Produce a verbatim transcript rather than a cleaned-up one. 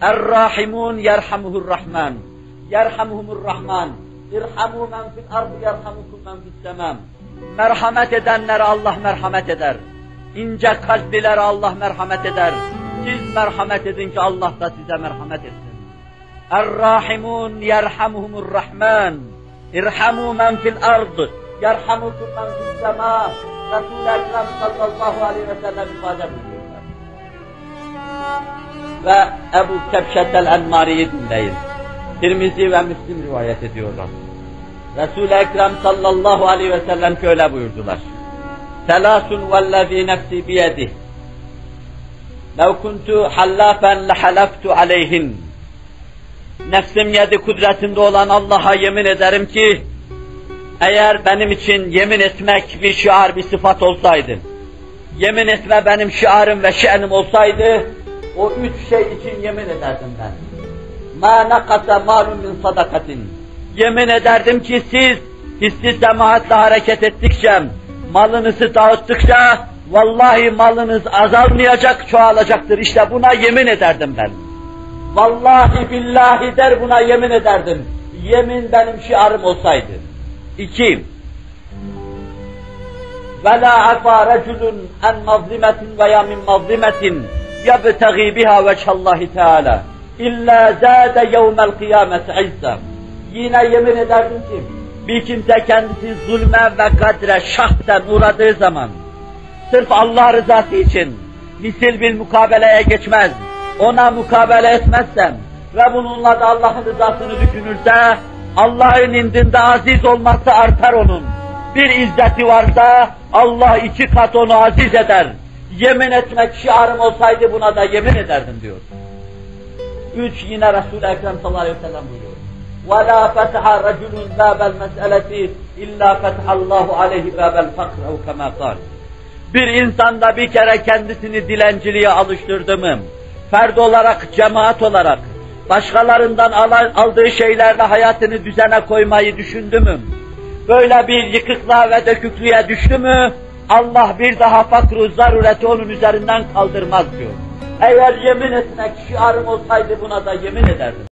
Er-Rahimun yerhamuhur-Rahman. Yerhamuhumur-Rahman. İrhamu men fil ardı yerhamukum men fis semam. Merhamet edenlere Allah merhamet eder. İnce kalplilere Allah merhamet eder. Siz merhamet edin ki Allah da size merhamet etsin. Er-Rahimun yerhamuhumur-Rahman. İrhamu men fil ardı yerhamukum men fis semam. Resul-i Ekrem sallallahu aleyhi ve sellem ifade buyuruyorlar. Ve Ebu Kebşetel Enmari'yi dinleyin. Tirmizi ve Müslim rivayet ediyorlar. Resul-i Ekrem sallallahu aleyhi ve sellem şöyle buyurdular. Selasun vellezî nefsî biyedih. Lev kuntu hallâfen lehalaftu aleyhin. Nefsim yedi kudretinde olan Allah'a yemin ederim ki, eğer benim için yemin etmek bir şiar, bir sıfat olsaydı, yemin etme benim şiarım ve şe'nim olsaydı, o üç şey için yemin ederdim ben. مَا نَقَسَ مَالٌ مِنْ صَدَقَةٍ. Yemin ederdim ki siz hissi semaatle hareket ettikçe, malınızı dağıttıkça, vallahi malınız azalmayacak, çoğalacaktır. İşte buna yemin ederdim ben. Vallahi billahi der buna yemin ederdim. Yemin benim şiarım olsaydı. İki. وَلَا عَفَى رَجُلٌ عَنْ مَظْلِمَةٍ وَيَا مِنْ مَظْلِمَةٍ يَبْتَغِي بِهَا وَجْهَ اللّٰهِ تَعَالَى İlla zâde yevmel kıyameti izza. Yine yemin ederdim ki, bir kimse kendisi zulme ve kadre şahsen uğradığı zaman, sırf Allah rızası için misil bir mukabeleye geçmez, ona mukabele etmezsem ve bununla da Allah'ın rızasını düşünürse, Allah'ın indinde aziz olması artar onun. Bir izzeti varsa, Allah iki kat onu aziz eder. Yemin etmek şiarım olsaydı buna da yemin ederdim diyor. Üç, yine Resul-i Ekrem sallallahu aleyhi ve sellem buyuruyor. وَلَا فَتَحَ رَجُلٌ بَابَ الْمَسْأَلَةِ اِلَّا فَتَحَ اللّٰهُ عَلَيْهِ بَابَ الْفَقْرَ اَوْ كَمَا قَالٍ. Bir insanda bir kere kendisini dilenciliğe alıştırdı mı, ferd olarak, cemaat olarak, başkalarından aldığı şeylerle hayatını düzene koymayı düşündü mü, böyle bir yıkıklığa ve döküklüğe düştü mü, Allah bir daha fakr-ı zarureti onun üzerinden kaldırmaz diyor. Eğer yemin etmek şiarım olsaydı buna da yemin ederdim.